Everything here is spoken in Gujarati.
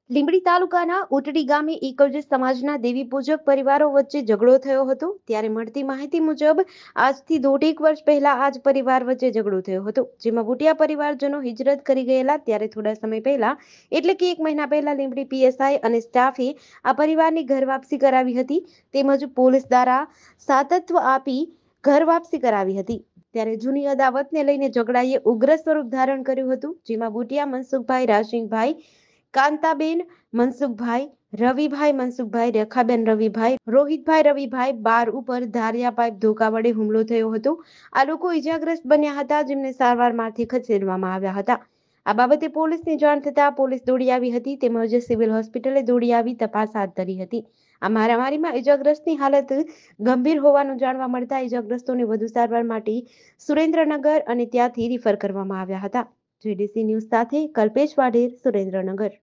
લીંબડી તાલુકાના ઉટડી ગામે એકલજ સમાજના દેવી પૂજક પરિવારો વચ્ચે ઝઘડો થયો હતો। ત્યારે મળતી માહિતી મુજબ આજથી દોઢેક વર્ષ પહેલા આ જ પરિવાર વચ્ચે ઝઘડો થયો હતો, જેમાં બુટિયા પરિવારજનો હિજરત કરી ગયેલા। ત્યારે થોડા સમય પહેલા એટલે કે 1 મહિના પહેલા લીંબડી પીએસઆઈ અને સ્ટાફે આ પરિવારની ઘર વાપસી કરાવી હતી, તેમજ પોલીસ દ્વારા સાતત્વ આપી ઘર વાપસી કરાવી હતી। ત્યારે જૂની અદાવતને લઈને ઝઘડાએ ઉગ્ર સ્વરૂપ ધારણ કર્યું હતું, જેમાં બુટિયા મનસુખભાઈ, રાશિંગભાઈ, કાંતાબેન મનસુખભાઈ, રવિભાઈ મનસુખભાઈ, રેખાબેન રવિભાઈ, રોહિતભાઈ રવિભાઈ બાર ઉપર ધારિયા પાઇપ ધોકા વડે હુમલો થયો હતો। આ લોકો ઈજાગ્રસ્ત બન્યા હતા, જેમને સારવારમાંથી ખસેડવામાં આવ્યા હતા। આ બાબતે પોલીસને જાણ થતાં પોલીસ દોડી આવી હતી, તેમજ સિવિલ હોસ્પિટલે દોડી આવી તપાસ હાથ ધરી હતી। આ મારામારીમાં ઈજાગ્રસ્તની હાલત ગંભીર હોવાનું જાણવા મળતા ઈજાગ્રસ્તોને વધુ સારવાર માટે સુરેન્દ્રનગર અને ત્યાંથી રિફર કરવામાં આવ્યા હતા। જેડીસી ન્યૂઝ સાથે કલ્પેશ વાઢેર, સુરેન્દ્રનગર।